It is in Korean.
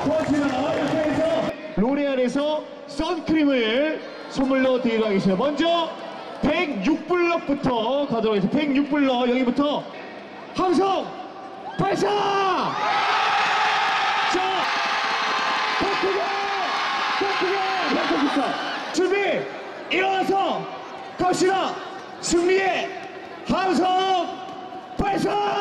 고맙습니다. 이렇게 해서 로레알에서 선크림을 선물로 드리도록 하겠습니다. 먼저 106블럭부터 가도록 하겠습니다. 106블럭 여기부터 함성 발사! 자, 더 크게! 준비! 일어나서 갑시다! 승리의 함성 발사!